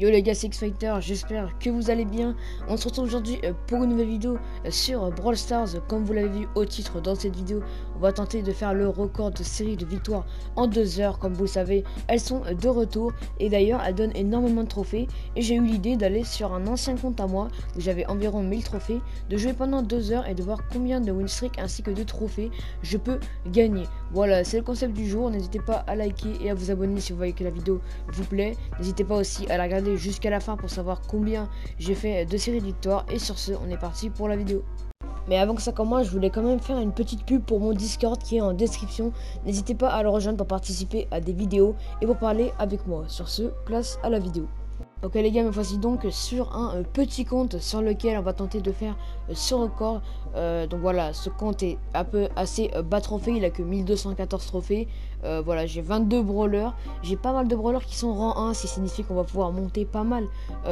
Yo les gars, c'est X-Fighter, j'espère que vous allez bien. On se retrouve aujourd'hui pour une nouvelle vidéo sur Brawl Stars. Comme vous l'avez vu au titre dans cette vidéo, on va tenter de faire le record de série de victoires en 2 heures. Comme vous le savez, elles sont de retour et d'ailleurs elles donnent énormément de trophées. Et j'ai eu l'idée d'aller sur un ancien compte à moi où j'avais environ 1000 trophées, de jouer pendant 2 heures et de voir combien de win streak ainsi que de trophées je peux gagner. Voilà, c'est le concept du jour. N'hésitez pas à liker et à vous abonner si vous voyez que la vidéo vous plaît. N'hésitez pas aussi à la regarder jusqu'à la fin pour savoir combien j'ai fait de séries de victoires. Et sur ce, on est parti pour la vidéo. Mais avant que ça commence, je voulais quand même faire une petite pub pour mon Discord qui est en description. N'hésitez pas à le rejoindre pour participer à des vidéos et pour parler avec moi. Sur ce, place à la vidéo. Ok les gars, me voici donc sur un petit compte sur lequel on va tenter de faire ce record. Donc voilà, ce compte est un peu assez bas trophée, il a que 1214 trophées. Voilà, j'ai 22 brawlers, j'ai pas mal de brawlers qui sont rang 1, ce qui signifie qu'on va pouvoir monter pas mal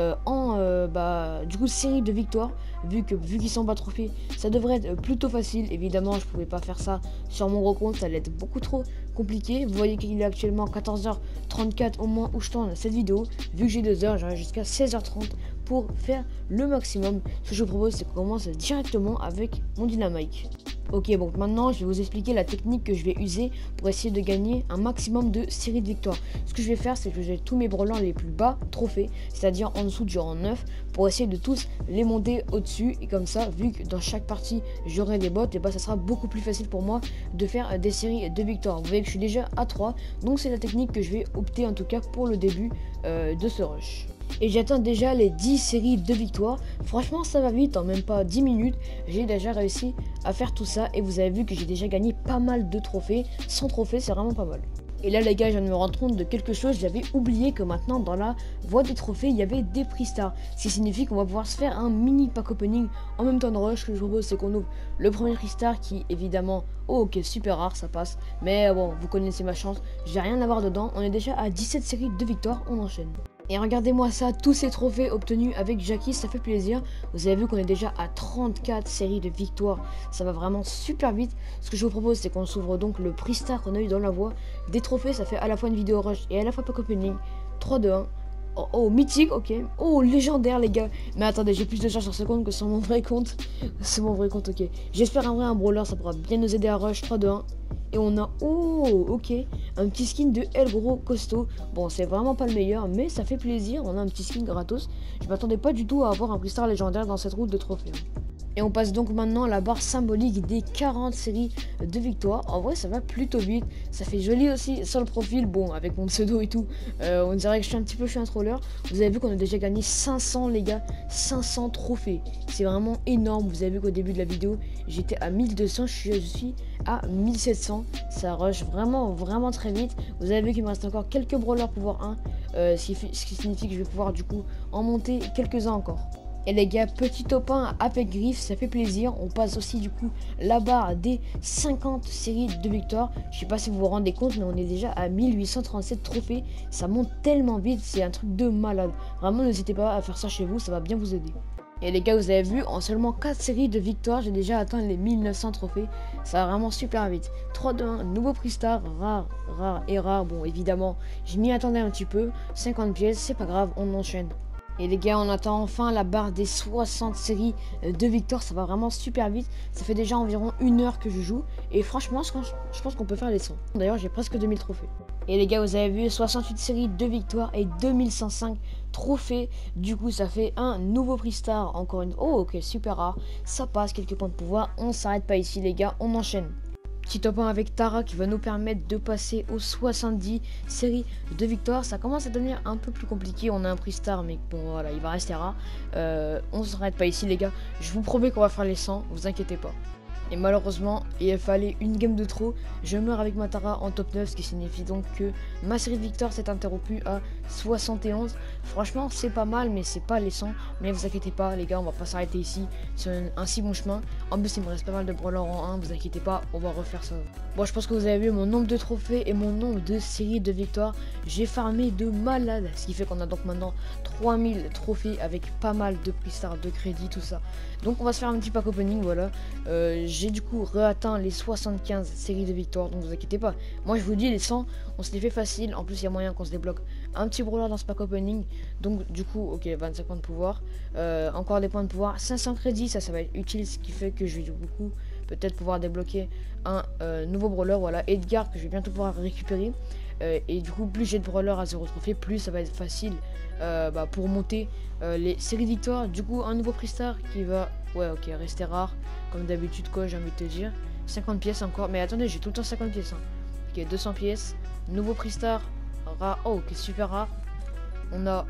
du coup série de victoires. Vu qu'ils sont bas trophées, ça devrait être plutôt facile. Évidemment, je pouvais pas faire ça sur mon gros compte, ça allait être beaucoup trop compliqué. Vous voyez qu'il est actuellement 14h34 au moment où je tourne cette vidéo. Vu que j'ai 2 heures, j'aurai jusqu'à 16h30 pour faire le maximum. Ce que je vous propose, c'est qu'on commence directement avec mon dynamite. Ok, donc maintenant je vais vous expliquer la technique que je vais user pour essayer de gagner un maximum de séries de victoires. Ce que je vais faire, c'est que j'ai tous mes brawlers les plus bas trophées, c'est-à-dire en dessous du rang 9, pour essayer de tous les monter au-dessus. Et comme ça, vu que dans chaque partie j'aurai des bots, et bah ça sera beaucoup plus facile pour moi de faire des séries de victoires. Vous voyez que je suis déjà à 3, donc c'est la technique que je vais opter en tout cas pour le début de ce rush. Et j'atteins déjà les 10 séries de victoires. Franchement, ça va vite, en même pas 10 minutes, j'ai déjà réussi à faire tout ça. Et vous avez vu que j'ai déjà gagné pas mal de trophées. 100 trophées, c'est vraiment pas mal. Et là les gars, je viens de me rendre compte de quelque chose. J'avais oublié que maintenant dans la voie des trophées, il y avait des prix stars. Ce qui signifie qu'on va pouvoir se faire un mini pack opening en même temps de rush. Ce que je propose, c'est qu'on ouvre le premier prix star qui évidemment, oh ok, super rare, ça passe. Mais bon, vous connaissez ma chance, j'ai rien à voir dedans. On est déjà à 17 séries de victoires, on enchaîne. Et regardez-moi ça, tous ces trophées obtenus avec Jackie, ça fait plaisir. Vous avez vu qu'on est déjà à 34 séries de victoires. Ça va vraiment super vite. Ce que je vous propose, c'est qu'on s'ouvre donc le prix star qu'on a eu dans la voie. Des trophées, ça fait à la fois une vidéo rush et à la fois pack opening. 3, 2, 1. Oh, mythique, ok. Oh, légendaire, les gars. Mais attendez, j'ai plus de chance sur ce compte que sur mon vrai compte. C'est mon vrai compte, ok. J'espère un brawler, ça pourra bien nous aider à rush. 3, 2, 1. Et on a, oh, ok, un petit skin de El Gros costaud. Bon, c'est vraiment pas le meilleur, mais ça fait plaisir. On a un petit skin gratos. Je m'attendais pas du tout à avoir un prix star légendaire dans cette route de trophées. Et on passe donc maintenant à la barre symbolique des 40 séries de victoires. En vrai, ça va plutôt vite. Ça fait joli aussi sur le profil. Bon, avec mon pseudo et tout, on dirait que je suis un troller. Vous avez vu qu'on a déjà gagné 500, les gars. 500 trophées. C'est vraiment énorme. Vous avez vu qu'au début de la vidéo, j'étais à 1200. Je suis à 1700. Ça rush vraiment, vraiment très vite. Vous avez vu qu'il me reste encore quelques brawlers pouvoir 1. Ce qui signifie que je vais pouvoir du coup en monter quelques-uns encore. Et les gars, petit top 1 avec griffe, ça fait plaisir. On passe aussi du coup la barre des 50 séries de victoires. Je sais pas si vous vous rendez compte, mais on est déjà à 1837 trophées. Ça monte tellement vite, c'est un truc de malade. Vraiment, n'hésitez pas à faire ça chez vous, ça va bien vous aider. Et les gars, vous avez vu, en seulement 4 séries de victoires, j'ai déjà atteint les 1900 trophées. Ça va vraiment super vite. 3, 2, 1, nouveau prix star, rare, rare et rare. Bon, évidemment, je m'y attendais un petit peu. 50 pièces, c'est pas grave, on enchaîne. Et les gars, on attend enfin la barre des 60 séries de victoires. Ça va vraiment super vite. Ça fait déjà environ 1 heure que je joue. Et franchement, je pense qu'on peut faire les 100. D'ailleurs, j'ai presque 2000 trophées. Et les gars, vous avez vu 68 séries de victoires et 2105 trophées. Du coup, ça fait un nouveau prix star. Encore une... Oh, ok, super rare. Ça passe, quelques points de pouvoir. On s'arrête pas ici, les gars. On enchaîne. Petit top 1 avec Tara qui va nous permettre de passer aux 70 séries de victoires. Ça commence à devenir un peu plus compliqué. On a un prix star, mais bon, voilà, il va rester rare. On s'arrête pas ici, les gars. Je vous promets qu'on va faire les 100, vous inquiétez pas. Et malheureusement, il fallait une game de trop. Je meurs avec ma Tara en top 9, ce qui signifie donc que ma série de victoires s'est interrompue à 71. Franchement, c'est pas mal, mais c'est pas les 100. Mais vous inquiétez pas, les gars, on va pas s'arrêter ici. C'est un si bon chemin. En plus, il me reste pas mal de brawlers en 1. Vous inquiétez pas, on va refaire ça. Bon, je pense que vous avez vu mon nombre de trophées et mon nombre de séries de victoires. J'ai farmé de malade, ce qui fait qu'on a donc maintenant 3000 trophées avec pas mal de prix stars, de crédit, tout ça. Donc, on va se faire un petit pack opening, voilà. J'ai du coup réatteint les 75 séries de victoires, donc vous inquiétez pas. Moi je vous dis les 100, on se les fait facile. En plus il y a moyen qu'on se débloque un petit brawler dans ce pack opening. Donc du coup, ok, 25 points de pouvoir, encore des points de pouvoir, 500 crédits, ça va être utile, ce qui fait que je vais du coup peut-être pouvoir débloquer un nouveau brawler, voilà, Edgar, que je vais bientôt pouvoir récupérer. Et du coup, plus j'ai de brawler à 0 trophée, plus ça va être facile pour monter les séries de victoires. Du coup, un nouveau Pristar qui va, ouais, ok, rester rare, comme d'habitude, quoi, j'ai envie de te dire. 50 pièces encore, mais attendez, j'ai tout le temps 50 pièces, hein. Ok, 200 pièces, nouveau Pristar, rare, oh, ok, super rare. On a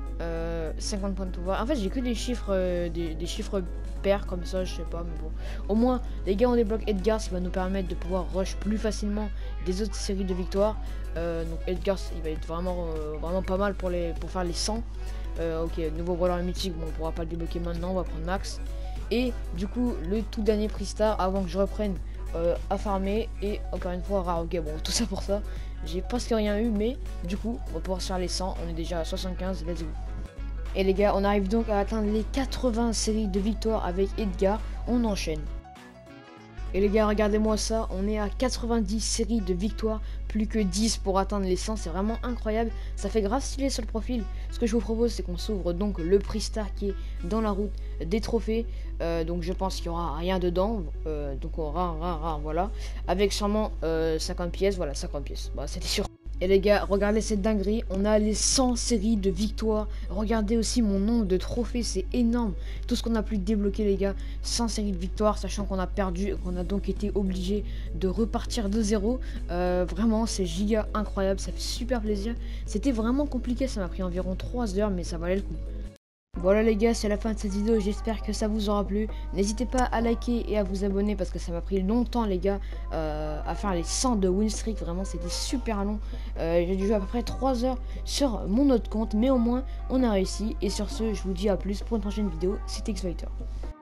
50 points de pouvoir. En fait, j'ai que des chiffres, des chiffres pairs comme ça, je sais pas, mais bon. Au moins, les gars, on débloque Edgar, ce qui va nous permettre de pouvoir rush plus facilement des autres séries de victoires. Donc Edgar, il va être vraiment, vraiment pas mal pour faire les 100. Ok, nouveau brawler mythique, bon, on pourra pas le débloquer maintenant, on va prendre Max. Et du coup, le tout dernier Pristar, avant que je reprenne à farmer, et encore une fois, rare. Ok, bon, tout ça pour ça. J'ai presque rien eu, mais du coup, on va pouvoir se faire les 100. On est déjà à 75, let's go. Et les gars, on arrive donc à atteindre les 80 séries de victoires avec Edgar. On enchaîne. Et les gars, regardez-moi ça, on est à 90 séries de victoires, plus que 10 pour atteindre les 100, c'est vraiment incroyable, ça fait grave stylé sur le profil. Ce que je vous propose, c'est qu'on s'ouvre donc le Pristar qui est dans la route des trophées, donc je pense qu'il n'y aura rien dedans, donc on aura voilà, avec sûrement 50 pièces, voilà, 50 pièces, bah, c'était sûr. Et les gars, regardez cette dinguerie, on a les 100 séries de victoires. Regardez aussi mon nombre de trophées, c'est énorme. Tout ce qu'on a pu débloquer les gars, 100 séries de victoires, sachant qu'on a perdu et qu'on a donc été obligé de repartir de zéro. Vraiment, c'est giga incroyable, ça fait super plaisir. C'était vraiment compliqué, ça m'a pris environ 3 heures, mais ça valait le coup. Voilà les gars, c'est la fin de cette vidéo, j'espère que ça vous aura plu. N'hésitez pas à liker et à vous abonner parce que ça m'a pris longtemps les gars à faire les 100 de win streak, vraiment c'était super long. J'ai dû jouer à peu près 3 heures sur mon autre compte, mais au moins on a réussi. Et sur ce, je vous dis à plus pour une prochaine vidéo, c'était X-Fighter.